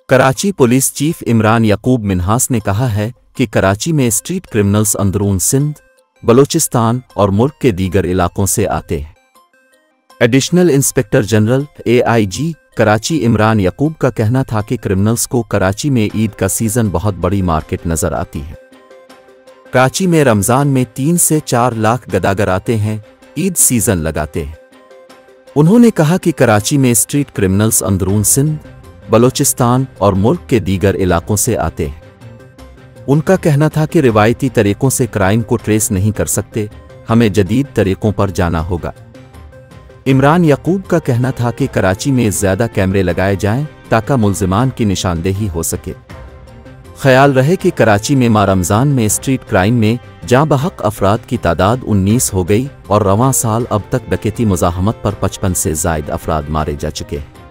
Karachi police chief Imran Yaqub Minhas ने कहा है कि कराची में स्ट्रीट क्रिमिनल्स अंदरून सिंध, बलोचिस्तान और मुल्क के दीगर इलाकों से आते हैं। Additional inspector general AIG Karachi Imran Yaqub का कहना था कि क्रिमिनल्स को कराची में ईद का सीज़न बहुत बड़ी मार्केट नज़र आती है। कराची में रमज़ान में 3 से 4 लाख गदागर आते हैं, ईद सीज़न लगाते हैं। उन्होंने कहा कि कराची में स्ट्रीट क्रिमिनल्स अंदरून सिंध, बलोचिस्तान और मुल्क के दीगर इलाकों से आते हैं। उनका कहना था कि रिवायती तरीकों से क्राइम को ट्रेस नहीं कर सकते, हमें जदीद तरीकों पर जाना होगा। इमरान याकूब का कहना था कि कराची में ज़्यादा कैमरे लगाए जाएं ताकि मुल्ज़िमान की निशानदेही हो सके। ख्याल रहे कि कराची में माह रमज़ान में स्ट्रीट क्राइम में जाँ बहक अफराद की तादाद 19 हो गई और रवां साल अब तक डकैती मुज़ाहमत पर 55 से ज़ायद अफराद मारे जा चुके हैं।